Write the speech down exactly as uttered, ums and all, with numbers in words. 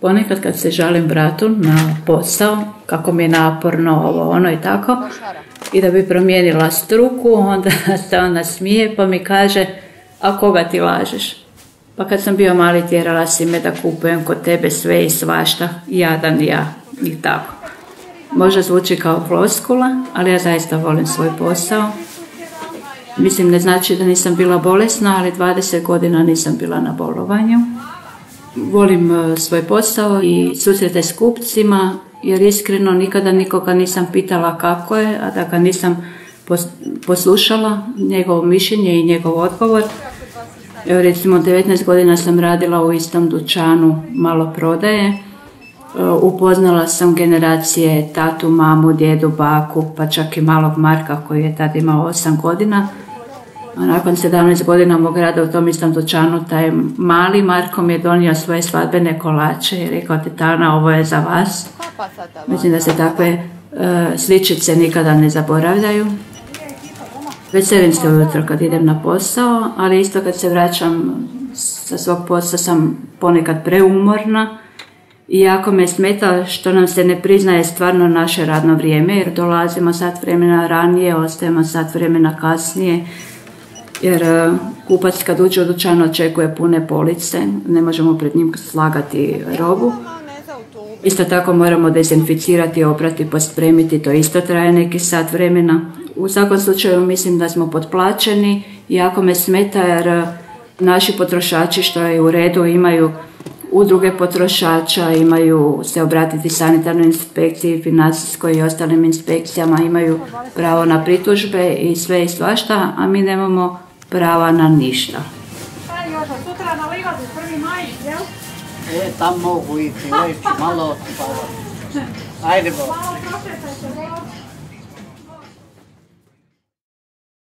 ponekad kad se žalim bratu na posao, kako mi je naporno ovo, ono i tako, i da bi promijenila struku, onda se ona smije pa mi kaže, a koga ti lažeš? Pa kad sam bio mali tjerala si me da kupujem kod tebe sve i svašta, jadan ja i tako. Možda zvuči kao floskula, ali ja zaista volim svoj posao. Mislim, ne znači da nisam bila bolesna, ali dvadeset godina nisam bila na bolovanju. Volim svoj posao i susrete s kupcima, jer iskreno nikada nikoga nisam pitala kako je, a da ga nisam poslušala, njegovo mišljenje i njegov odgovor. Evo recimo devetnaest godina sam radila u istom dućanu maloprodaje. Upoznala sam generacije tatu, mamu, djedu, baku, pa čak i malog Marka koji je tad imao osam godina. A nakon sedamnaest godina mog rada u tom istom dućanu, taj mali Marko mi je donio svoje svadbene kolače i rekao, tetana, ovo je za vas. Mislim da se takve uh, sličice nikada ne zaboravljaju. Veselim se ujutro kad idem na posao, ali isto kad se vraćam sa svog posla sam ponekad preumorna. I jako me smeta što nam se ne priznaje stvarno naše radno vrijeme, jer dolazimo sat vremena ranije, ostajemo sat vremena kasnije, jer kupac kad uđe u dućan očekuje pune police, ne možemo pred njim slagati robu. Isto tako moramo dezinficirati, oprati, pospremiti, to isto traje neki sat vremena. U svakom slučaju mislim da smo potplaćeni i jako me smeta jer naši potrošači, što je u redu, imaju udruge potrošača, imaju se obratiti sanitarnoj inspekciji, financijskoj i ostalim inspekcijama, imaju pravo na pritužbe i sve i svašta, a mi nemamo prava na ništa. Sutra nalivati prvi maj, jel? E, tam mogu ići, već malo. Ajde, bo. Malo prošetajte,